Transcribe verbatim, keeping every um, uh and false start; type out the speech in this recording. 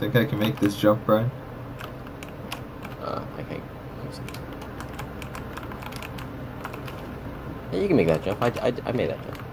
Think I can make this jump, Brian? Uh, I can't. Yeah, you can make that jump. I, I, I made that jump.